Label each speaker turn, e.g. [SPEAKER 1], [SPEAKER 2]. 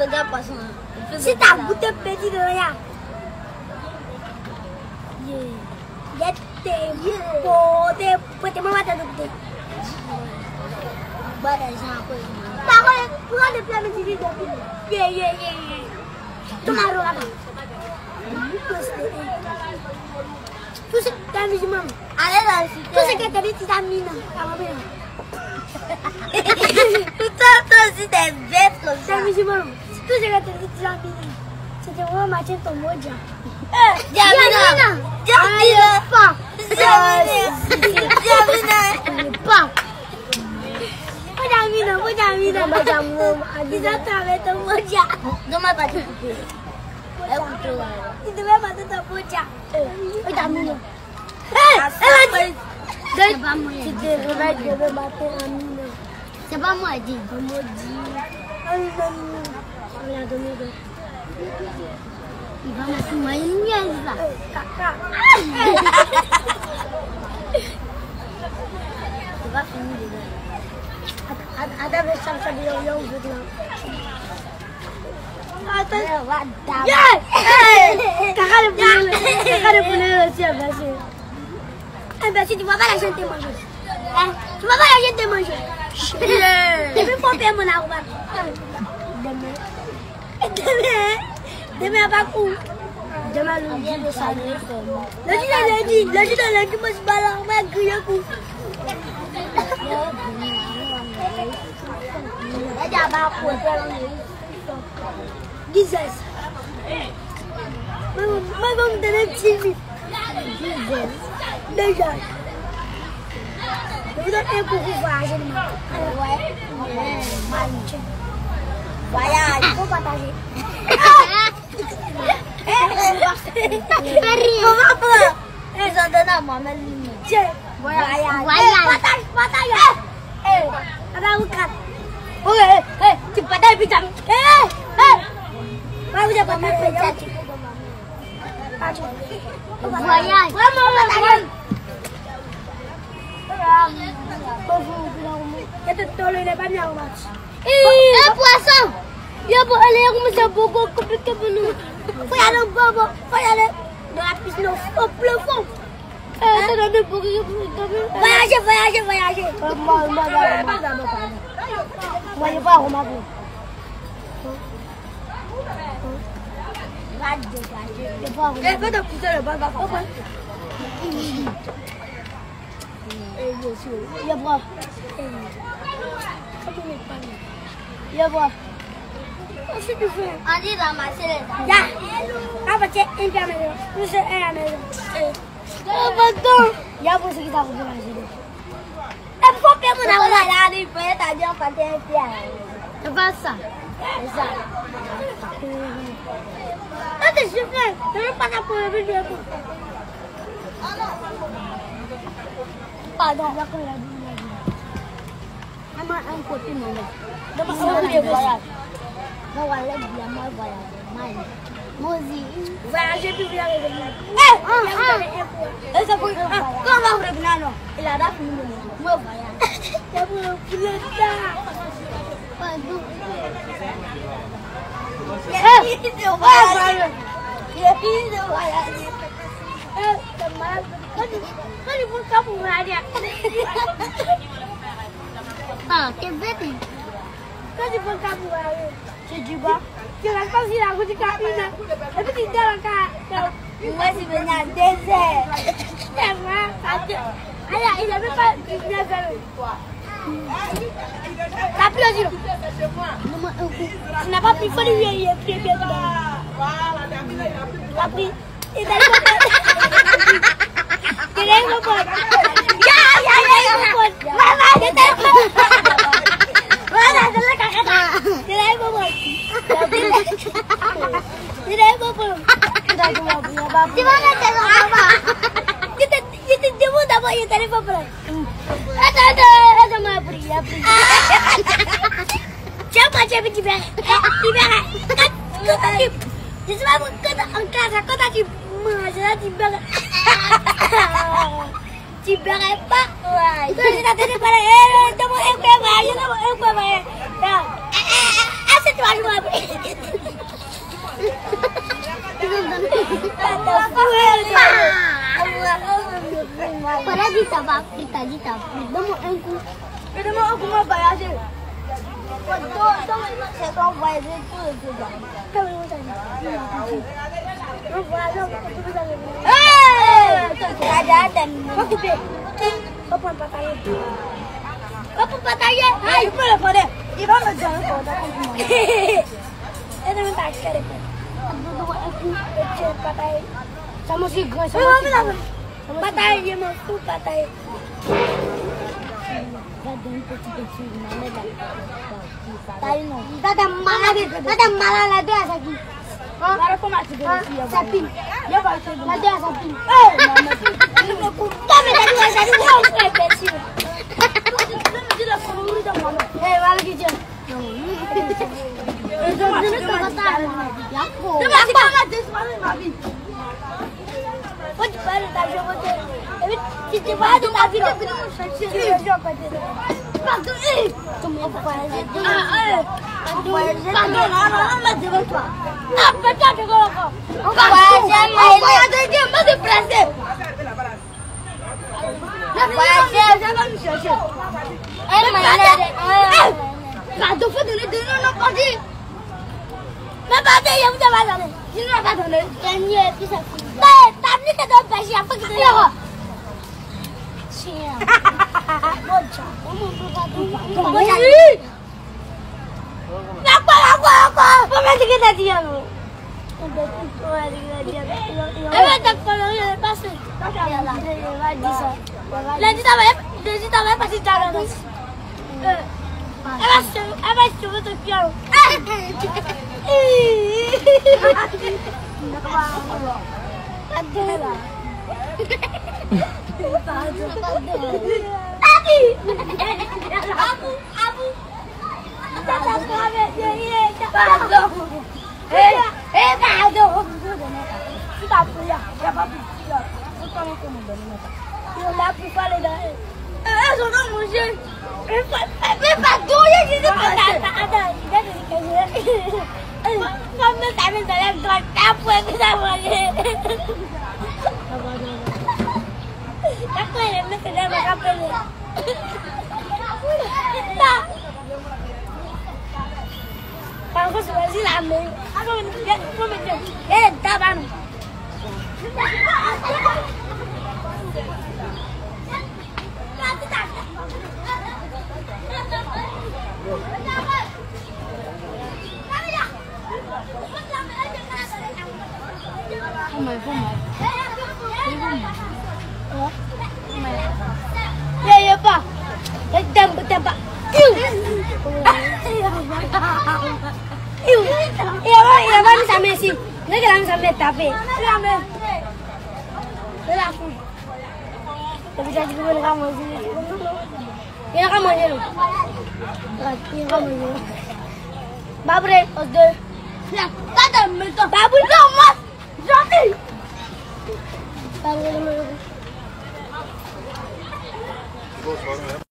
[SPEAKER 1] regarde pas ça.
[SPEAKER 2] Si t'as goûté petit de rien. T'es maman t'as goûté.
[SPEAKER 1] Bah, les gens après.
[SPEAKER 2] Par contre, pourquoi les plats me disent Tomaro là-bas. Tout ce que t'as mis, maman.
[SPEAKER 1] Allez dans le cité.
[SPEAKER 2] Tout ce que t'as dit, tu t'as mis là.
[SPEAKER 1] Tout ça, toi aussi, t'es bête comme ça.
[SPEAKER 2] T'as mis, maman. Tout ce que t'as dit, tu t'as mis. C'était vraiment matché ton mot, Dia.
[SPEAKER 1] Diamina.
[SPEAKER 2] Diamina. Pas.
[SPEAKER 1] Diamina.
[SPEAKER 2] Pas. Diamina. Ils ont travaillé ton mot, Dia.
[SPEAKER 1] Demande pas de couper. Écoute-toi.
[SPEAKER 2] Tu devais mettre ton mot, Dia. Diamina.
[SPEAKER 1] C'est pas moi.
[SPEAKER 2] Tu te réveilles, tu devais mettre Amina.
[SPEAKER 1] C'est pas moi, dis. Il va me fumer une mienne là. Tu vas finir dedans.
[SPEAKER 2] Ada besar tadi yang bilang. Kakak dia punya siapa sih? Bah si tu vois pas la gente manger. Tu vois pas la gente manger. Demain faut faire mon arbre. Demain à Bakou. Demain lundi de salut. Lundi moi je balance ma grille coup. Ada Bakou Jesus. Maman me donne un petit vite. Jesus. Déjà. Je vous donne un coup pour voyager. Ouais. Voyage. Il faut partager.
[SPEAKER 1] Ils ont donné à moi-même.
[SPEAKER 2] Tiens. Voyage. Partage. Tu partages vite. Vous avez pas fait ça.
[SPEAKER 1] Voyage.
[SPEAKER 2] Un poisson. Il y a beaucoup compliqué pour nous. Faut y aller bobo. Faut y aller dans la piscine au plafond. Voyager. Moi, je vais pas remarquer. Fais de pousser le bas. Qu'est-ce que tu fais?
[SPEAKER 1] On dit ramasser les dents.
[SPEAKER 2] Ya. Ah, parce que un peu à maison. Plus un à maison. Oh, pardon. Ya, pour ce qui t'a coupé la journée. Il faut faire mon arbre.
[SPEAKER 1] Il faut être bien parti un pied.
[SPEAKER 2] C'est pas ça.
[SPEAKER 1] C'est ça.
[SPEAKER 2] Ah, t'es super. Je ne veux pas pour le vidéo. Pardon.
[SPEAKER 1] Un côté, non.
[SPEAKER 2] Voyager puis vous avez revenir.
[SPEAKER 1] Quand on va revenir, non. Il a fini de moi voyage.
[SPEAKER 2] C'est pour le poulet
[SPEAKER 1] Il est fini de voyager.
[SPEAKER 2] Quand il faut ça pour voyager.
[SPEAKER 1] Ah, quel bête.
[SPEAKER 2] Quand il faut ça pour voyager. Tu dis pas. Tu n'as pas si la route est cabine. Et puis tu dis dans le cas.
[SPEAKER 1] Moi, je venais à 2 heures.
[SPEAKER 2] C'est vrai. Allez, il n'avait pas 19 heures. T'as pris aussi. Tu n'as pas pris. Il faut lui prier bien. T'as pris. Il t'a dit il est mon pote. Tu vas mettre dans le bas. Je te demande d'abord, il t'allait pas prendre. Attends, prier. Tiens, moi, j'ai vu tu verras. Je sais pas quand en classe, quand tu manges, là, tu verras. Tu verras pas. Ouais. Tu vas te dire, c'est toi, je m'appelle. t'as dit t'as pris. Donne-moi un coup.
[SPEAKER 1] Et demain, on commence à voyager. C'est qu'on voyager tout le temps.
[SPEAKER 2] On voyage, on va
[SPEAKER 1] Va couper.
[SPEAKER 2] on prend pas tailler. On prend pas tailler.
[SPEAKER 1] Ah, il peut le prendre. Il va me dire encore.
[SPEAKER 2] Et demain, t'as acheté les pêches. Donne-moi un coup. Pas tailler. Ça m'a fait grand. Pas tailler, mon fou, pas tailler. T'as malade à ça qui. Ça pile. La deux à sa pile. Si tu vas dans ma vie, tu vas chercher le jour peut-être. Pardon, comment voyager pardon, non, devant toi. Non, peut-être que on va voyager, on va se placer. Voyager, ça va nous chercher. Pardon, faut donner de nous, non, pas dit. Mais pas dit, je vous ai pas donné. Je ne vais pas donner. Gagner, puis ça finit. T'as mis que tu as pêché, après que tu l'auras.